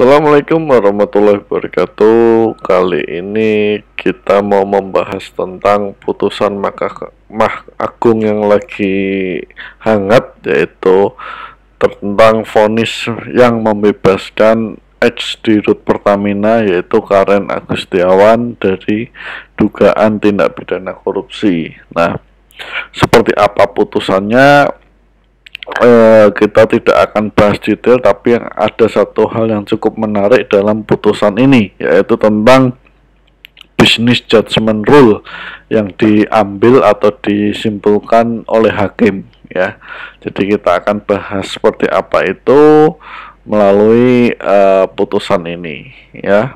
Assalamualaikum warahmatullahi wabarakatuh. Kali ini kita mau membahas tentang putusan Mahkamah Agung yang lagi hangat, yaitu tentang vonis yang membebaskan ex-dirut Pertamina, yaitu Karen Agustiawan, dari dugaan tindak pidana korupsi. Nah, seperti apa putusannya? Kita tidak akan bahas detail, tapi yang ada satu hal yang cukup menarik dalam putusan ini, yaitu tentang business judgment rule yang diambil atau disimpulkan oleh hakim, ya. Jadi kita akan bahas seperti apa itu melalui putusan ini, ya.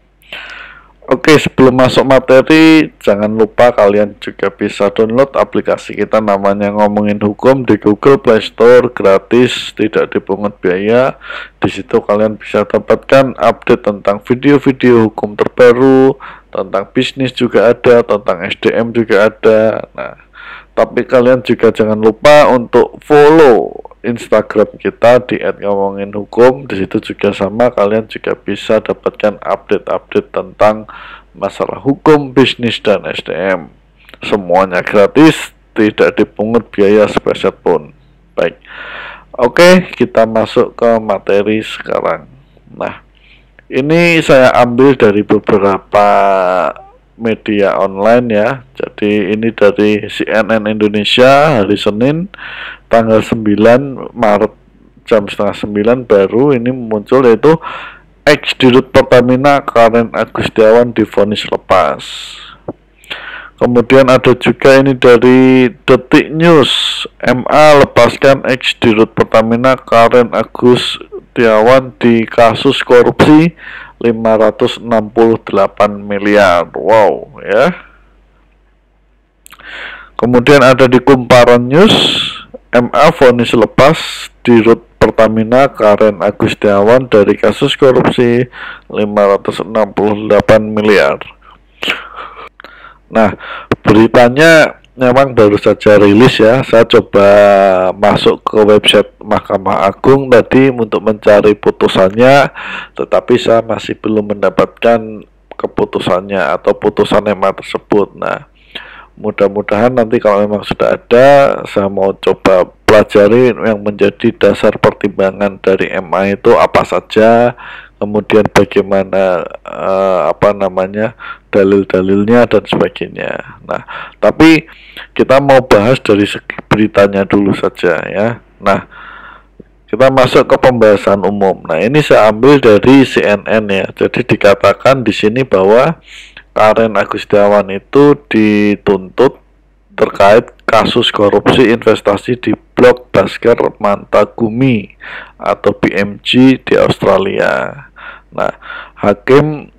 Oke, sebelum masuk materi, jangan lupa kalian juga bisa download aplikasi kita namanya Ngomongin Hukum di Google Play Store, gratis, tidak dipungut biaya. Di situ kalian bisa dapatkan update tentang video-video hukum terbaru, tentang bisnis juga ada, tentang SDM juga ada. Nah, tapi kalian juga jangan lupa untuk follow Instagram kita di @ngomonginhukum. Di situ juga sama, kalian juga bisa dapatkan update-update tentang masalah hukum, bisnis, dan SDM. Semuanya gratis, tidak dipungut biaya sepeser pun. Baik, oke, kita masuk ke materi sekarang. Nah, ini saya ambil dari beberapa media online, ya. Jadi ini dari CNN Indonesia hari Senin tanggal 9 Maret jam setengah 9 baru ini muncul, yaitu ex-dirut Pertamina Karen Agustiawan divonis lepas. Kemudian ada juga ini dari Detik News, MA lepaskan ex-dirut Pertamina Karen Agustiawan di kasus korupsi 568 miliar. Wow, ya. Kemudian ada di Kumparan News, MA vonis lepas dirut Pertamina Karen Agustiawan dari kasus korupsi 568 miliar. Nah, beritanya memang baru saja rilis, ya. Saya coba masuk ke website Mahkamah Agung tadi untuk mencari putusannya, tetapi saya masih belum mendapatkan keputusannya atau putusan MA tersebut. Nah, mudah-mudahan nanti kalau memang sudah ada, saya mau coba pelajari yang menjadi dasar pertimbangan dari MA itu apa saja, kemudian bagaimana dalil-dalilnya dan sebagainya. Nah, tapi kita mau bahas dari segi beritanya dulu saja, ya. Nah, kita masuk ke pembahasan umum. Nah, ini saya ambil dari CNN, ya. Jadi dikatakan di sini bahwa Karen Agustiawan itu dituntut terkait kasus korupsi investasi di blok Basker Mantagumi atau BMG di Australia. Nah, hakim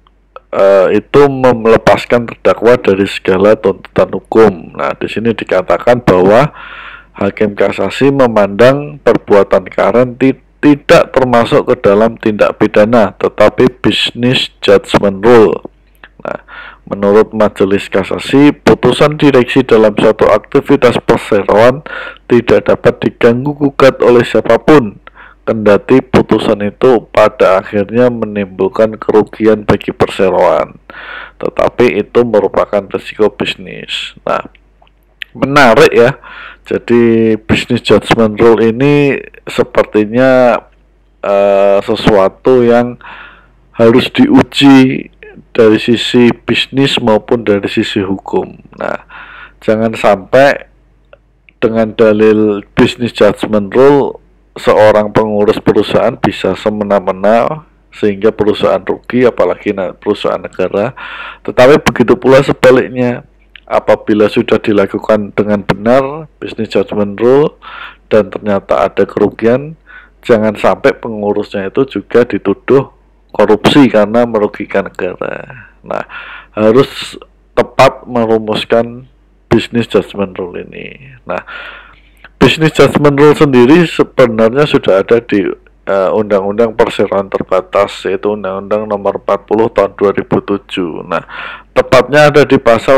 itu melepaskan terdakwa dari segala tuntutan hukum. Nah, di sini dikatakan bahwa hakim kasasi memandang perbuatan Karen tidak termasuk ke dalam tindak pidana, tetapi business judgment rule. Nah, menurut majelis kasasi, putusan direksi dalam suatu aktivitas perseroan tidak dapat diganggu gugat oleh siapapun, kendati putusan itu pada akhirnya menimbulkan kerugian bagi perseroan, tetapi itu merupakan risiko bisnis. Nah, menarik, ya. Jadi business judgment rule ini sepertinya sesuatu yang harus diuji dari sisi bisnis maupun dari sisi hukum. Nah, jangan sampai dengan dalil business judgment rule seorang pengurus perusahaan bisa semena-mena sehingga perusahaan rugi, apalagi perusahaan negara. Tetapi begitu pula sebaliknya, apabila sudah dilakukan dengan benar business judgment rule dan ternyata ada kerugian, jangan sampai pengurusnya itu juga dituduh korupsi karena merugikan negara. Nah, harus tepat merumuskan business judgment rule ini. Nah, business judgment rule sendiri sebenarnya sudah ada di Undang-Undang Perseroan Terbatas, yaitu Undang-Undang Nomor 40 Tahun 2007. Nah, tepatnya ada di pasal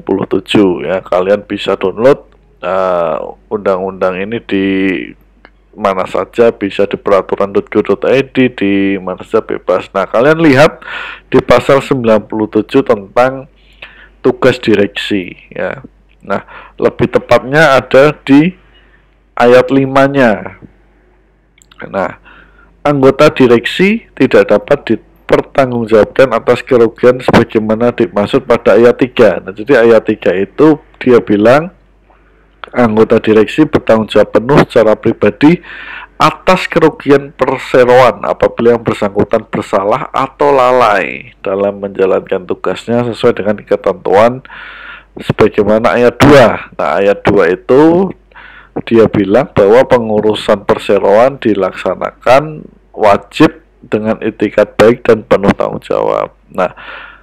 97, ya. Kalian bisa download undang-undang ini di mana saja, bisa di peraturan.go.id, di mana saja bebas. Nah, kalian lihat di pasal 97 tentang tugas direksi ya. Nah, lebih tepatnya ada di ayat 5-nya. Nah, anggota direksi tidak dapat dipertanggungjawabkan atas kerugian sebagaimana dimaksud pada ayat 3. Nah, jadi ayat 3 itu dia bilang anggota direksi bertanggung jawab penuh secara pribadi atas kerugian perseroan apabila yang bersangkutan bersalah atau lalai dalam menjalankan tugasnya sesuai dengan ketentuan sebagaimana ayat 2. Nah, ayat 2 itu dia bilang bahwa pengurusan perseroan dilaksanakan wajib dengan itikat baik dan penuh tanggung jawab. Nah,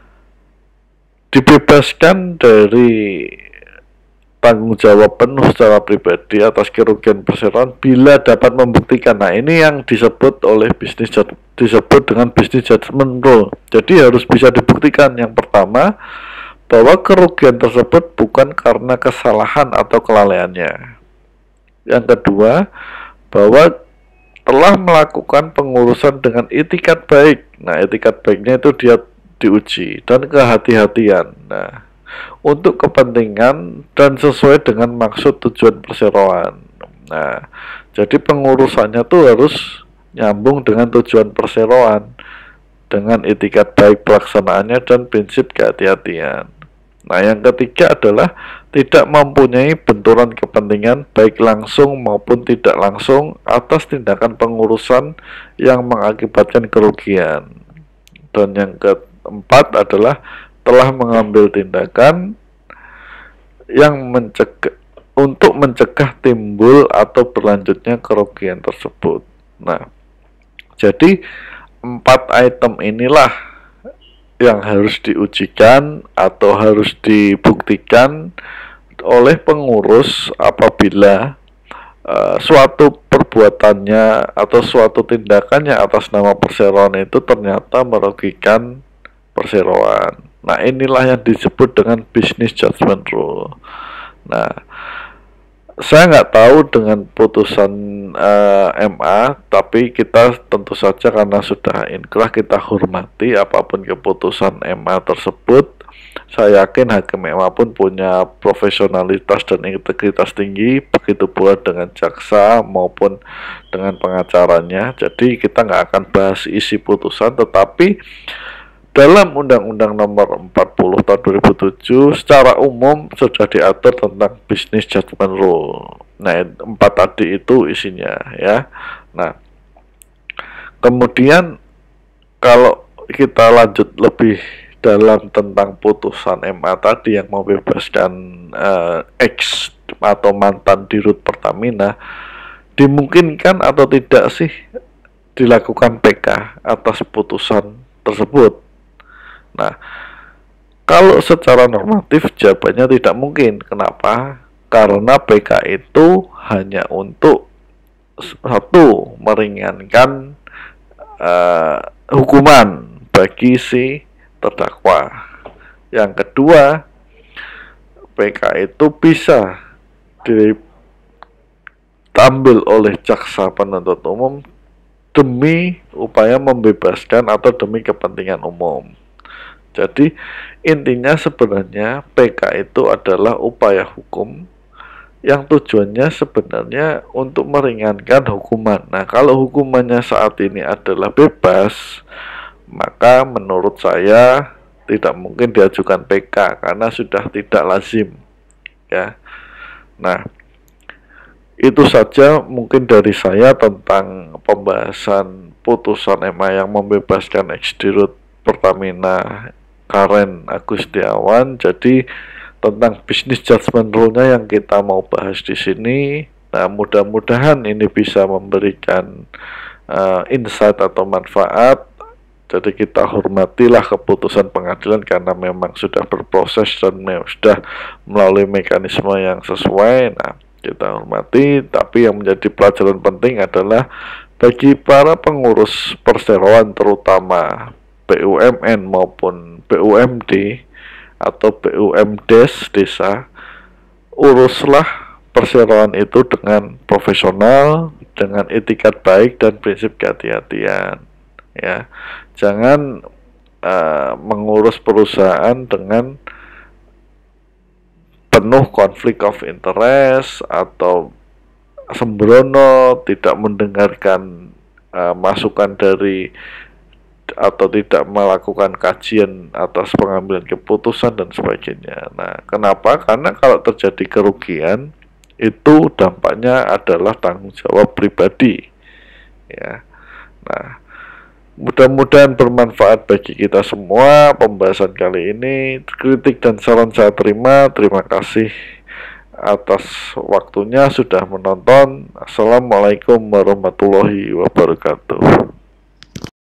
dibebaskan dari tanggung jawab penuh secara pribadi atas kerugian perseroan bila dapat membuktikan. Nah, ini yang disebut oleh disebut dengan business judgment rule. Jadi harus bisa dibuktikan. Yang pertama, bahwa kerugian tersebut bukan karena kesalahan atau kelalaiannya. Yang kedua, bahwa telah melakukan pengurusan dengan itikat baik. Nah, itikat baiknya itu dia diuji, dan kehati-hatian. Nah, untuk kepentingan dan sesuai dengan maksud tujuan perseroan. Nah, jadi pengurusannya tuh harus nyambung dengan tujuan perseroan, dengan itikat baik pelaksanaannya dan prinsip kehati-hatian. Nah, yang ketiga adalah tidak mempunyai benturan kepentingan baik langsung maupun tidak langsung atas tindakan pengurusan yang mengakibatkan kerugian. Dan yang keempat adalah telah mengambil tindakan yang untuk mencegah timbul atau berlanjutnya kerugian tersebut. Nah, jadi 4 item inilah yang harus diujikan atau harus dibuktikan oleh pengurus apabila suatu perbuatannya atau suatu tindakannya atas nama perseroan itu ternyata merugikan perseroan. Nah, inilah yang disebut dengan business judgment rule. Nah, saya nggak tahu dengan putusan MA, tapi kita tentu saja karena sudah inkrah kita hormati apapun keputusan MA tersebut. Saya yakin hakim MA pun punya profesionalitas dan integritas tinggi, begitu pula dengan jaksa maupun dengan pengacaranya. Jadi kita nggak akan bahas isi putusan, tetapi dalam Undang-Undang Nomor 40 Tahun 2007 secara umum sudah diatur tentang business judgment rule. Nah, 4 tadi itu isinya ya. Nah, kemudian kalau kita lanjut lebih dalam tentang putusan MA tadi yang membebaskan ex atau mantan dirut Pertamina, dimungkinkan atau tidak sih dilakukan PK atas putusan tersebut? Nah, kalau secara normatif jawabannya tidak mungkin. Kenapa? Karena PK itu hanya untuk satu, meringankan hukuman bagi si terdakwa. Yang kedua, PK itu bisa diambil oleh jaksa penuntut umum demi upaya membebaskan atau demi kepentingan umum. Jadi intinya sebenarnya PK itu adalah upaya hukum yang tujuannya sebenarnya untuk meringankan hukuman. Nah, kalau hukumannya saat ini adalah bebas, maka menurut saya tidak mungkin diajukan PK karena sudah tidak lazim ya. Nah, itu saja mungkin dari saya tentang pembahasan putusan MA yang membebaskan ex-dirut Pertamina Karen Agustiawan. Jadi tentang business judgment rule-nya yang kita mau bahas di sini. Nah, mudah-mudahan ini bisa memberikan insight atau manfaat. Jadi kita hormatilah keputusan pengadilan karena memang sudah berproses dan sudah melalui mekanisme yang sesuai. Nah, kita hormati, tapi yang menjadi pelajaran penting adalah bagi para pengurus perseroan terutama BUMN maupun BUMD atau BUMDes desa, uruslah perseroan itu dengan profesional, dengan etikat baik dan prinsip kehati-hatian. Ya, jangan mengurus perusahaan dengan penuh konflik of interest atau sembrono, tidak mendengarkan masukan dari atau tidak melakukan kajian atas pengambilan keputusan dan sebagainya. Nah, kenapa? Karena kalau terjadi kerugian itu dampaknya adalah tanggung jawab pribadi. Ya. Nah, mudah-mudahan bermanfaat bagi kita semua pembahasan kali ini. Kritik dan saran saya terima. Terima kasih atas waktunya sudah menonton. Assalamualaikum warahmatullahi wabarakatuh.